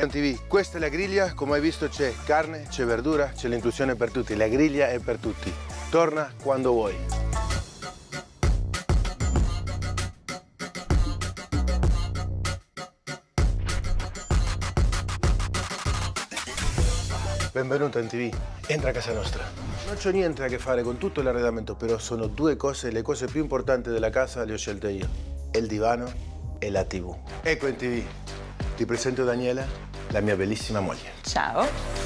TV, questa è la griglia, come hai visto c'è carne, c'è verdura, c'è l'inclusione per tutti, la griglia è per tutti. Torna quando vuoi. Benvenuto in TV, entra a casa nostra. Non c'ho niente a che fare con tutto l'arredamento, però sono due cose, le cose più importanti della casa le ho scelte io. Il divano e la TV. Ecco in TV, ti presento Daniela, la mia bellissima moglie. Ciao.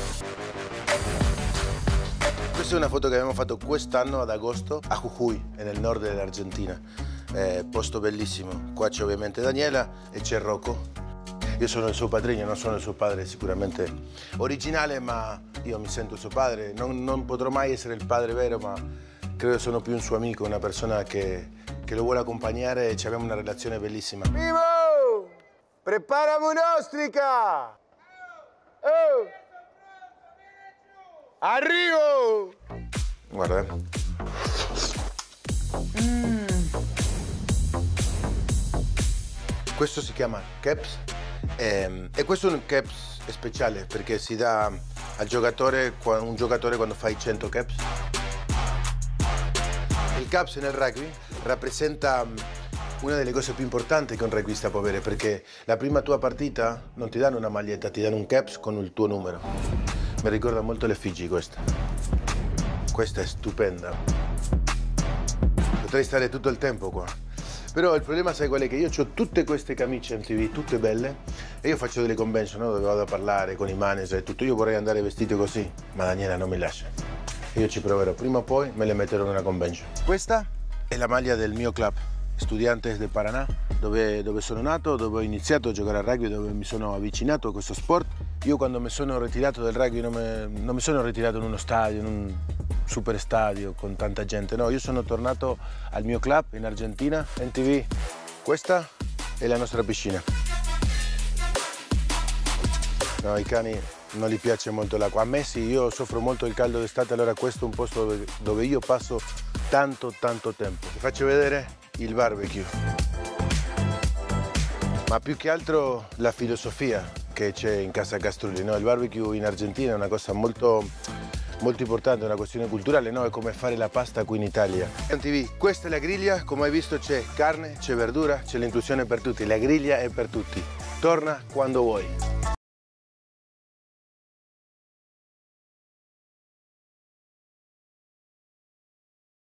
Questa è una foto che abbiamo fatto quest'anno ad agosto a Jujuy, nel nord dell'Argentina. Posto bellissimo. Qua c'è ovviamente Daniela e c'è Rocco. Io sono il suo padrino, non sono il suo padre sicuramente originale, ma io mi sento suo padre. Non potrò mai essere il padre vero, ma credo che sono più un suo amico, una persona che lo vuole accompagnare e abbiamo una relazione bellissima. Mimo! Preparami un'ostrica! Oh! Arrivo! Guarda. Questo si chiama Caps e questo è un Caps speciale perché si dà al giocatore, un giocatore quando fa i 100 Caps. Il Caps nel rugby rappresenta una delle cose più importanti che un rugbista può avere, perché la prima tua partita non ti danno una maglietta, ti danno un Caps con il tuo numero. Mi ricorda molto le Figi questa. Questa è stupenda. Potrei stare tutto il tempo qua. Però il problema, sai qual è? Che io ho tutte queste camicie MTV, tutte belle, e io faccio delle convention, no? Dove vado a parlare con i manager e tutto. Io vorrei andare vestito così, ma Daniela non mi lascia. Io ci proverò, prima o poi me le metterò in una convention. Questa è la maglia del mio club, Estudiantes de Paraná, dove sono nato, dove ho iniziato a giocare a rugby, dove mi sono avvicinato a questo sport. Io quando mi sono ritirato dal rugby non mi sono ritirato in uno stadio, in un super stadio con tanta gente, no, io sono tornato al mio club in Argentina, in TV. Questa è la nostra piscina. No, ai cani non gli piace molto l'acqua. A me sì, io soffro molto il caldo d'estate, allora questo è un posto dove io passo tanto tempo. Vi faccio vedere il barbecue. Ma più che altro la filosofia che c'è in casa Castrulli, no? Il barbecue in Argentina è una cosa molto importante, una questione culturale, no? È come fare la pasta qui in Italia. In TV, questa è la griglia, come hai visto c'è carne, c'è verdura, c'è l'inclusione per tutti, la griglia è per tutti. Torna quando vuoi.